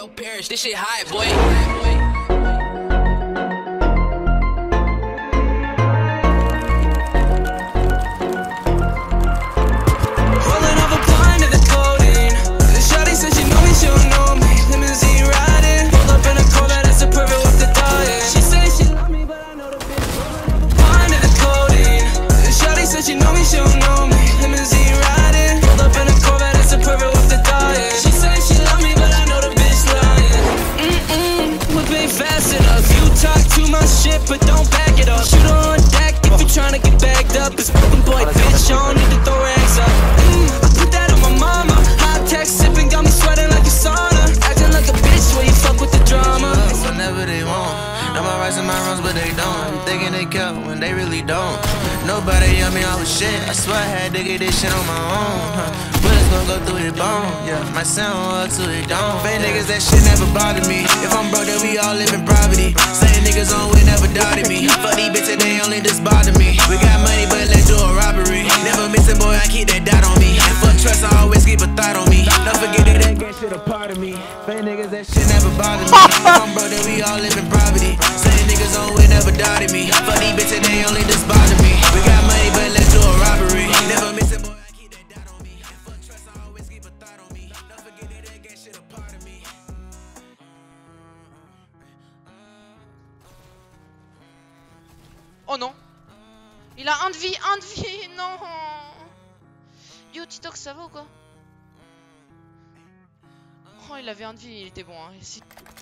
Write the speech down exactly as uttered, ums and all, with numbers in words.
Yo, Parrish, this shit high, boy. But don't back it up. Shoot on deck if you're trying to get bagged up. It's broken boy, bitch, I don't need to throw rags up. mm, I put that on my mama. High tech sipping, got me sweating like a sauna. Acting like a bitch when you fuck with the drama. Whenever they want, know my rights and my wrongs, but they don't. Thinking they care when they really don't. Nobody on me all with shit. I swear I had to get this shit on my own. Huh. Bullets gon' go through the bone. Yeah, my sound up to it don't. Fake niggas, that shit never bothered me. If I'm broke, then we all live in poverty. Same niggas on we never doubted me. Fuck these bitches, they only just bother me. We got money, but let's do a robbery. Never missing, boy, I keep that dot on me. And fuck trust, I always keep a thought on me. Don't forget that that shit a part of me. Fake niggas, that shit never bothered me. If I'm broke, then we all live in poverty. Same niggas on we never doubted me. Fuck these bitches, they only just bother me. We got money, but let's do a robbery. Never missing, boy, I keep that dot on me. And fuck trust, I always keep a thought on me. Don't forget that that shit a part of me. Oh non. Il a un de vie, un de vie, non. Yo, Titox, ça va ou quoi? Oh, il avait un de vie, il était bon. Hein.